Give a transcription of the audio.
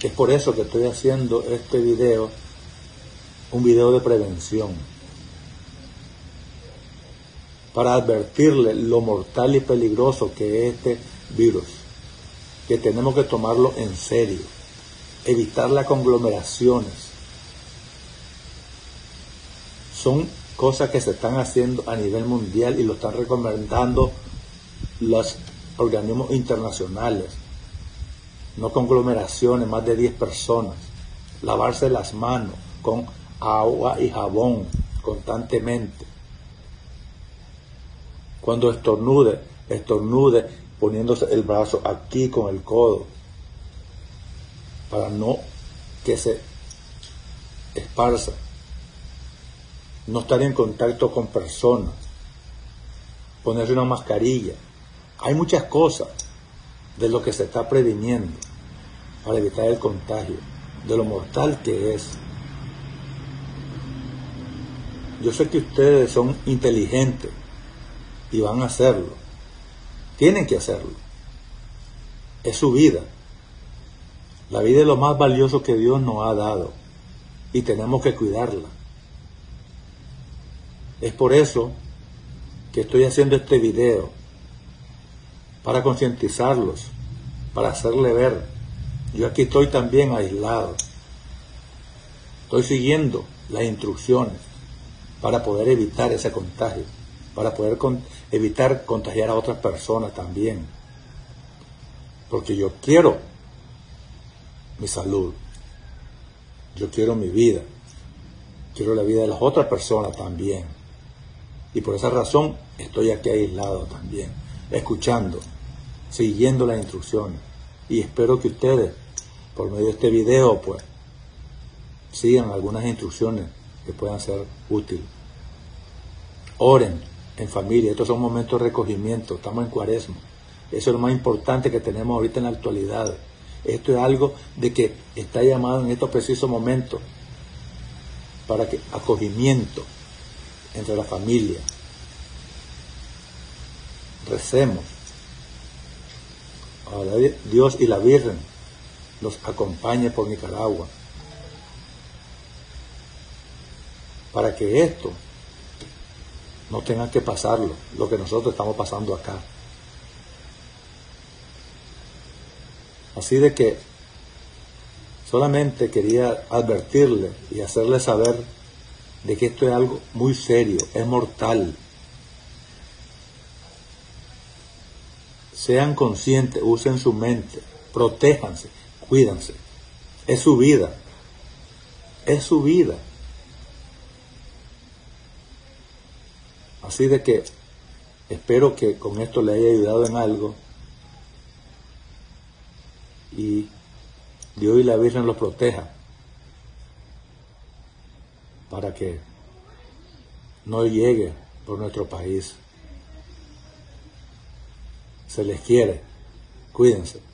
Es por eso que estoy haciendo este video, un video de prevención, para advertirle lo mortal y peligroso que es este virus, que tenemos que tomarlo en serio, evitar las conglomeraciones. Son cosas que se están haciendo a nivel mundial y lo están recomendando los organismos internacionales. No conglomeraciones, más de 10 personas. Lavarse las manos con agua y jabón constantemente. Cuando estornude poniéndose el brazo aquí con el codo, para no que se esparza. No estar en contacto con personas. Ponerse una mascarilla. Hay muchas cosas de lo que se está previniendo para evitar el contagio, de lo mortal que es. Yo sé que ustedes son inteligentes y van a hacerlo. Tienen que hacerlo. Es su vida. La vida es lo más valioso que Dios nos ha dado y tenemos que cuidarla. Es por eso que estoy haciendo este video, para concientizarlos, para hacerle ver. Yo aquí estoy también aislado. Estoy siguiendo las instrucciones para poder evitar ese contagio, para poder evitar contagiar a otras personas también. Porque yo quiero mi salud, yo quiero mi vida, quiero la vida de las otras personas también. Y por esa razón estoy aquí aislado también, escuchando, siguiendo las instrucciones. Y espero que ustedes, por medio de este video, pues, sigan algunas instrucciones que puedan ser útiles. Oren en familia. Estos son momentos de recogimiento. Estamos en Cuaresma. Eso es lo más importante que tenemos ahorita en la actualidad. Esto es algo de que está llamado en estos precisos momentos para que acogimiento entre la familia. Recemos. Ahora Dios y la Virgen los acompañe por Nicaragua, para que esto no tenga que pasarlo, lo que nosotros estamos pasando acá. Así de que solamente quería advertirle y hacerle saber de que esto es algo muy serio, es mortal. Sean conscientes, usen su mente, protéjanse, cuídense. Es su vida, es su vida. Así de que espero que con esto le haya ayudado en algo y Dios y la Virgen los proteja para que no llegue por nuestro país. Se les quiere. Cuídense.